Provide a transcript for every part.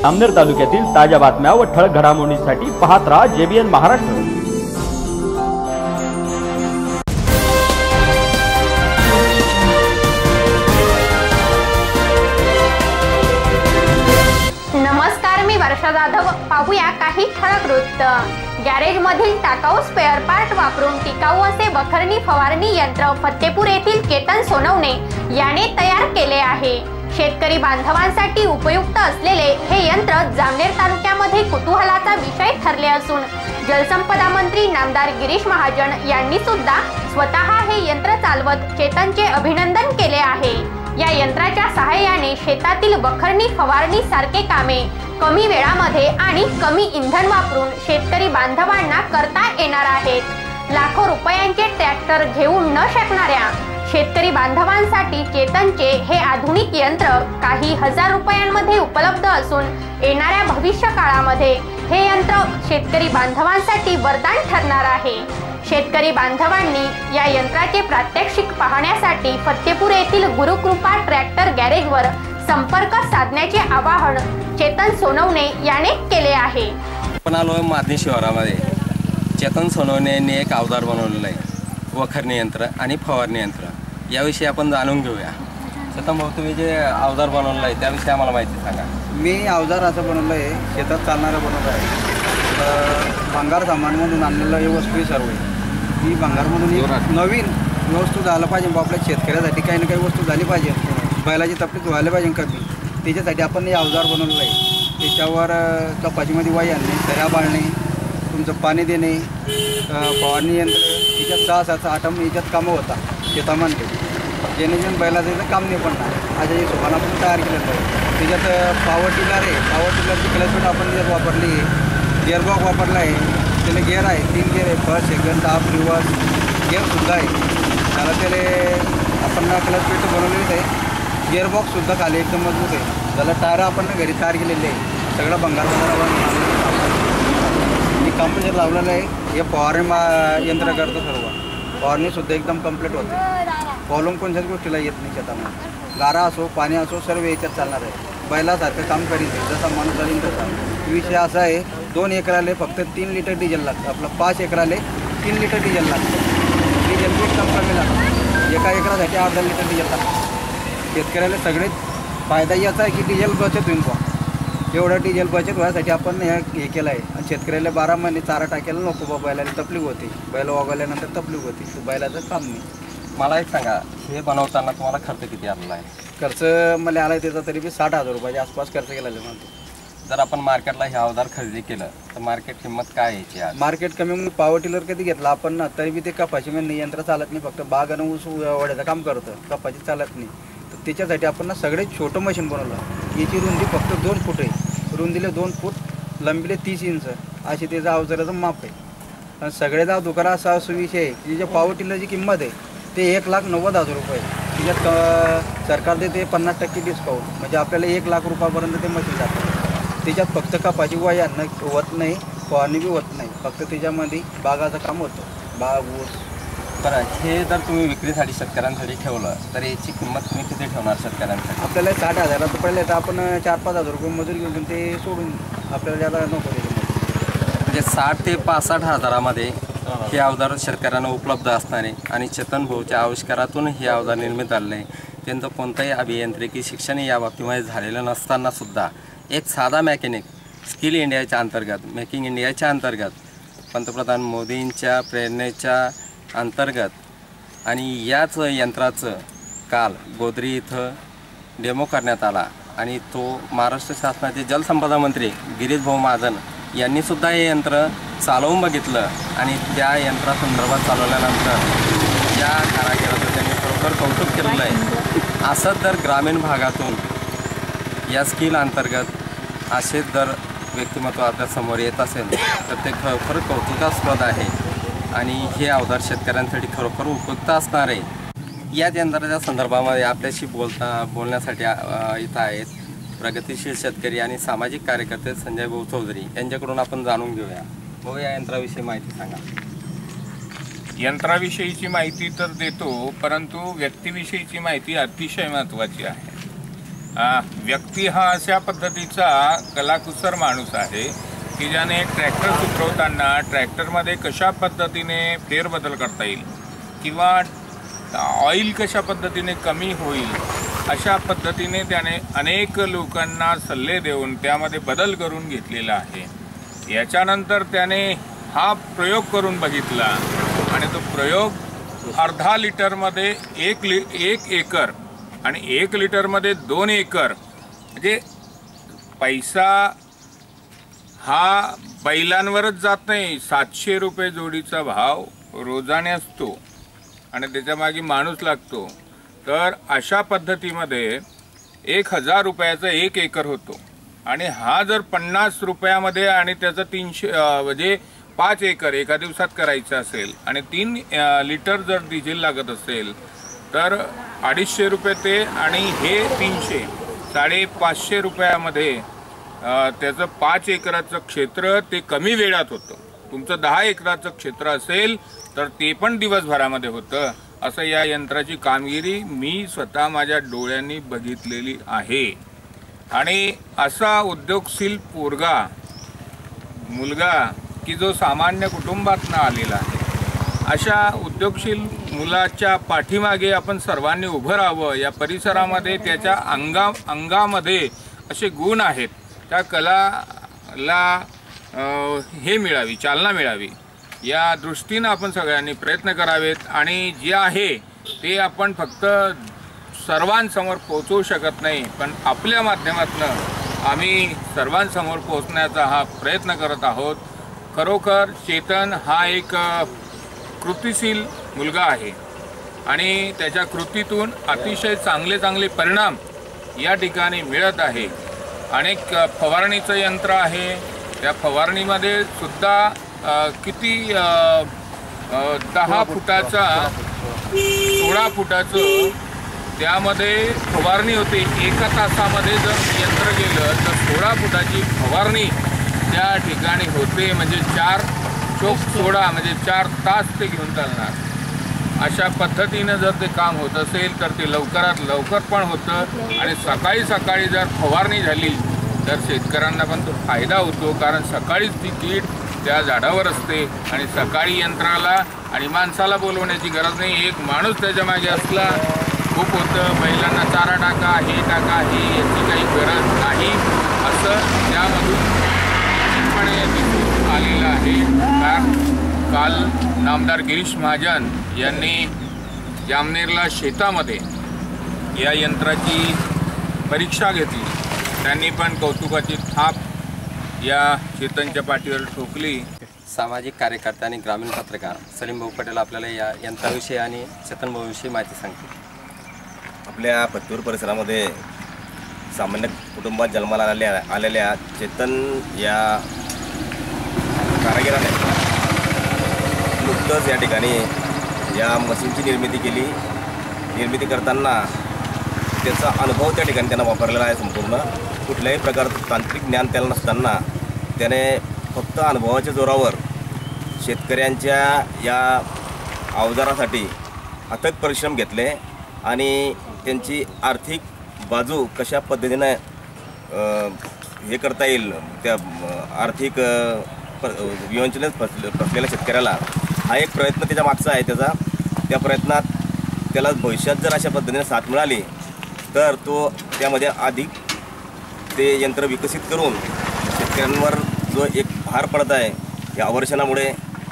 जामनेर तालुक्यातील ताज्या बातम्या व ठळक घडामोडींसाठी पाहत राहा JBN महाराष्ट्र। नमस्कार, मी वर्षा जाधव। पाहूया काही ठळक वृत्त। गॅरेज मधील टाकाऊ स्पेअर पार्ट वापरून टिकाऊ असे वखरणी फवारणी यंत्र फत्तेपूर येथील केतन सोनवणे याने तयार केले आहे। शेतकरी बांधवांसाठी उपयुक्त असलेले हे यंत्र जामनेर तालुक्यामध्ये कुतूहलाचा विषय ठरले असून जलसंपदा मंत्री नामदार गिरीश महाजन यांनी सुद्धा स्वतः हे यंत्र चालवत चेतनचे अभिनंदन केले आहे। या यंत्राच्या सहाय्याने शेतातील वखरणी फवारणी सारखे कामे कमी वेळामध्ये आणि कमी इंधन वापरून शेतकरी बांधवांना करता येणार आहेत। लाखो रुपयांचे ट्रॅक्टर घेऊन न शकणाऱ्या शेतकरी बांधवांसाठी चेतनचे हे आधुनिक यंत्र काही हजार रुपयांमध्ये उपलब्ध असून येणाऱ्या भविष्य काळामध्ये हे यंत्र शेतकरी बांधवांसाठी वरदान ठरणार आहे। शेतकरी बांधवांनी या यंत्राचे प्रात्यक्षिक पाहण्यासाठी फत्तेपूर येथील गुरुकृपा ट्रॅक्टर गॅरेजवर संपर्क साधण्याचे आवाहन चेतन सोनवणे याने केले आहे। आपण आलो मादनी शिवारामध्ये चेतन सोनवणे यांनी एक अवजार बनवलेला आहे, वखरणी यंत्र आणि फवारणी यंत्र। याविषयी आपण जाणून घेऊया। चेतन भाऊ, तुम्ही जे अवजार बनवलेलं आहे त्याविषयी आम्हाला माहिती सांगा। मी अवजार असं बनवलं आहे, शेतात चालणारं बनवलं आहे। भंगार सामानमधून आणलेलं हे वस्तू आहे सर्व। ही भंगारमधून नवीन वस्तू झालं पाहिजे, आपल्या शेतकऱ्यासाठी काही ना काही वस्तू झाली पाहिजे, बैलाची तकलीफ व्हायला पाहिजे कमी, त्याच्यासाठी आपण हे अवजार बनवलेलं आहे। त्याच्यावर कपाशीमध्ये वाई आणणे, दर्या बाळणे, तुमचं पाणी देणे, फवारणी यंत्र, त्याच्यात 6-7-8 याच्यात कामं होतात शेतामध्ये, जेणेकरून बैलाचं काम नाही पडणार। आज हे सोपान आपण तयार केलेलं आहे। त्याच्यात पॉवर टिलर आहे, पॉवर टिलरची क्लचपीठ आपण त्याच्यात वापरली आहे, गिअरबॉक्स वापरला आहे, त्याला गिअर आहे, 3 गिअर आहे, फर्स्ट सेकंड हाफ रिव्हर्स गिअरसुद्धा आहे। त्याला त्याला आपण क्लचपीठ बनवलेलं आहे, गिअरबॉक्ससुद्धा खाली एकदम मजबूत आहे। त्याला टायर आपण घरी तयार केलेले आहे, सगळं भंगार मी कंपनीचं लावलेलं आहे। हे फवारणी यंत्र करतो सर्व, फवारणीसुद्धा एकदम कंप्लीट होते। प्रॉब्लेम कोणत्याच गोष्टीला येत नाही शेतामध्ये, गारा असो पाणी असो सर्व याच्यात चालणार आहे। बैलासारखं काम करीत आहे, जसा माणूस चालेल तसा। विषय असा आहे, 2 एकराले फक्त 3 लिटर डिझेल लागतं, आपलं 5 एकराले 3 लिटर डिझेल लागतं। डिझेल बी एकदम कमी लागतं, एका एकरासाठी 8-10 लिटर डिझेल लागतं। शेतकऱ्याला सगळेच फायदा याचा आहे की डिझेल बचत होईल बा, एवढं डिझेल बचत व्हायसाठी आपण हे केलं आहे। आणि शेतकऱ्याला 12 महिने चारा टाकायला नको बा, बैलाला तकलीफ होते, बैल वागवल्यानंतर तकलीफ होते, तर बैलाचं काम नाही। मला एक सांगा, हे बनवताना तुम्हाला खर्च किती आलेला आहे? खर्च मला आला त्याचा तरी बी 60,000 रुपयाच्या आसपास खर्च केला म्हणतो। जर आपण मार्केटला हे अवजार खरेदी केलं तर मार्केट किंमत काय यायची आज? मार्केट कमी मग पॉवर टिलर कधी घेतला आपण ना, तरी बी ते कपाशीमध्ये यंत्र चालत नाही, फक्त बाग आणि ऊस वड्याचं काम करतं, कपाशी चालत नाही। तर त्याच्यासाठी आपण ना सगळ्यात छोटं मशीन बनवलं। याची रुंदी फक्त 2 फूट आहे, रुंदीला 2 फूट, लंबीले 30 इंच अशी त्याचं अवजाराचं माप आहे। आणि सगळ्याचा दुकाना असा विषय आहे की जे पॉवर टिलरची किंमत आहे ते 1,90,000 रुपये, त्याच्यात सरकार देते 50% डिस्काउंट, म्हणजे आपल्याला 1 लाख रुपयापर्यंत ते मशीन जातं। त्याच्यात फक्त कपाशी वाई आणणं होत नाही, फवारणी बी होत नाही, फक्त त्याच्यामध्ये बागाचं काम होतं, बाग ऊस। बरं, हे जर तुम्ही विक्रीसाठी शेतकऱ्यांसाठी ठेवलं तर याची किंमत तुम्ही किती ठेवणार शेतकऱ्यांसाठी? आपल्याला 60,000 रुपये तर आपण 4-5 रुपये मजूर घेऊन ते सोडून आपल्याला ज्यादा नको त्याच्यामध्ये, म्हणजे 60 ते 65 हजारामध्ये हे अवजार शेतकऱ्यांना उपलब्ध असणारे आणि चेतन भाऊच्या आविष्कारातून हे अवजार निर्मित झालेलं आहे। त्यांचं कोणतंही अभियांत्रिकी शिक्षण या बाबतीमध्ये झालेलं नसताना सुद्धा एक साधा मेकॅनिक स्किल इंडियाच्या अंतर्गत, मेकिंग इंडियाच्या अंतर्गत, पंतप्रधान मोदींच्या प्रेरणेच्या अंतर्गत आणि याच यंत्राचं काल गोदरी इथं डेमो करण्यात आला आणि तो महाराष्ट्र शासनाचे जलसंपदा मंत्री गिरीश भाऊ महाजन यांनीसुद्धा हे यंत्र चालवून बघितलं आणि त्या यंत्रासंदर्भात चालवल्यानंतर या कारागिराचं त्यांनी खरोखर कौतुक केलेलं आहे। असंच जर ग्रामीण भागातून या स्किल अंतर्गत असे जर व्यक्तिमत्व आपल्या समोर येत असेल तर ते खरोखर कौतुकास्पद आहे आणि हे अवजार शेतकऱ्यांसाठी खरोखर उपयुक्त असणार आहे। या यंत्राच्या संदर्भामध्ये आपल्याशी बोलण्यासाठी इथं आहेत प्रगतिशील शेतकरी आणि सामाजिक कार्यकर्ते संजय भाऊ चौधरी, यांच्याकडून आपण जाणून घेऊया। भाऊ, या यंत्राविषयी माहिती सांगा। यंत्राविषयीची माहिती तर देतो, परंतु व्यक्तिविषयीची माहिती अतिशय महत्त्वाची आहे। व्यक्ती हा अशा पद्धतीचा कलाकुसर माणूस आहे की ज्याने ट्रॅक्टर सुधरवताना ट्रॅक्टरमध्ये कशा पद्धतीने फेरबदल करता येईल किंवा ऑइल कशा पद्धतीने कमी होईल अशा पद्धतीने त्याने अनेक लोकांना सल्ले देऊन त्यामध्ये बदल करून घेतलेला आहे। याच्यानंतर त्याने हा प्रयोग करून बघितला आणि तो प्रयोग अर्धा लिटरमध्ये एक एकर आणि 1 लिटरमध्ये 2 एकर म्हणजे पैसा हा बैलांवरच जात नाही। 700 रुपये जोडीचा भाव रोजाने असतो आणि त्याच्या मागे माणूस लागतो। तर अशा पद्धतीमध्ये 1000 रुपयाचा 1 एकर होतो आणि हा जर 50 रुपयामध्ये आणि त्याचं 300 म्हणजे 5 एकर एका दिवसात करायचं असेल आणि 3 लिटर जर डिझेल लागत असेल तर 250 रुपये ते आणि हे 300 550 रुपयामध्ये त्याचं 5 एकराचं क्षेत्र ते कमी वेळात होतं। तुमचं 10 एकराचं क्षेत्र असेल तर ते पण दिवसभरामध्ये होतं। असं या यंत्राची कामगिरी मी स्वतः माझ्या डोळ्यांनी बघितलेली आहे आणि असा उद्योगशील मुलगा की जो सामान्य कुटुंबातून आलेला आहे, अशा उद्योगशील मुलाच्या पाठीमागे आपण सर्वांनी उभं राहावं। या परिसरामध्ये त्याच्या अंगामध्ये असे गुण आहेत, त्या कलाला चालना मिळावी या दृष्टीनं आपण सगळ्यांनी प्रयत्न करावेत आणि जे आहे ते आपण फक्त सर्वांसमोर पोहोचवू शकत नाही, पण आपल्या माध्यमातून आम्ही सर्वांसमोर पोहोचण्याचा हा प्रयत्न करत आहोत। खरोखर चेतन हा एक कृतिशील मुलगा आहे आणि त्याच्या कृतीतून अतिशय चांगले परिणाम या ठिकाणी मिळत आहे। अनेक फवारणीचं यंत्र आहे, त्या फवारणीमध्ये सुद्धा किती 10 फुटाचा 16 फुटाचं त्यामध्ये फवारणी होते। 1 तासामध्ये जर यंत्र गेलं तर 16 फुटाची फवारणी त्या ठिकाणी होते, म्हणजे 4 चोक 16 म्हणजे 4 तास ते घेऊन चालणार। अशा पद्धतीनं जर ते काम होत असेल तर ते लवकरात लवकर पण होतं आणि सकाळी जर फवारणी झाली तर शेतकऱ्यांना पण तो फायदा होतो, कारण सकाळीच ती कीड त्या झाडावर असते आणि सकाळी यंत्राला आणि माणसाला बोलवण्याची गरज नाही, एक माणूस त्याच्या मागे असला खूप होतं। बैलांना चारा टाका, हे टाका, हे याची काही गरज नाही असं त्यामधून दिसून आलेलं आहे। काल नामदार गिरीश महाजन यांनी जामनेरला शेतामध्ये या यंत्राची परीक्षा घेतली, त्यांनी पण कौतुकाची थाप या चेतनच्या पाठीवर ठोकली। सामाजिक कार्यकर्ते आणि ग्रामीण पत्रकार सलीम भाऊ पटेल आपल्याला या यंत्राविषयी आणि चेतन भाऊविषयी माहिती सांगतील। आपल्या पत्तूर परिसरामध्ये सामान्य कुटुंबात जन्माला आलेल्या चेतन या कारागिराने नुकतंच या ठिकाणी या मशीनची निर्मिती केली। निर्मिती करताना त्याचा अनुभव त्या ठिकाणी त्यांना वापरलेला आहे। संपूर्ण कुठल्याही प्रकारचं तांत्रिक ज्ञान त्याला नसताना त्याने फक्त अनुभवाच्या जोरावर शेतकऱ्यांच्या या अवजारासाठी अथक परिश्रम घेतले आणि त्यांची आर्थिक बाजू कशा पद्धतीने हे करता येईल, त्या आर्थिक विवंचनेत फसलेल्या शेतकऱ्याला हा एक प्रयत्न त्याच्या मागचा आहे। त्या प्रयत्नात त्याला भविष्यात जर अशा पद्धतीने साथ मिळाली तर तो त्यामध्ये अधिक ते यंत्र विकसित करून शेतकऱ्यांवर जो एक भार पडत आहे या अवर्षणामुळे,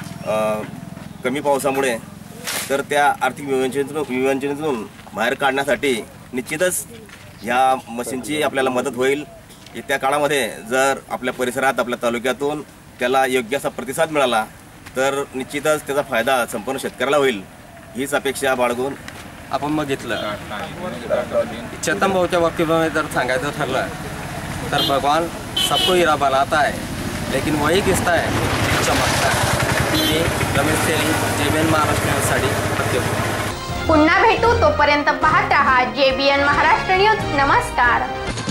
कमी पावसामुळे, तर त्या आर्थिक विवंचनेतून बाहेर काढण्यासाठी निश्चितच ह्या मशीनची आपल्याला मदत होईल। येत्या काळामध्ये जर आपल्या परिसरात आपल्या तालुक्यातून त्याला योग्य असा प्रतिसाद मिळाला तर निश्चितच त्याचा फायदा संपूर्ण शेतकऱ्याला होईल हीच अपेक्षा बाळगून आपण बघितलं। चेतन भाऊच्या बाबतीमध्ये जर सांगायचं ठरलं तर भगवान सबको हीरा बनाता है लेकिन वही किस्ता है चमकता है। मी रमेश तेली, JBN महाराष्ट्र न्यूजसाठी फतेपूर। पुन्हा भेटू, तोपर्यंत पाहत रहा JBN महाराष्ट्र न्यूज। नमस्कार।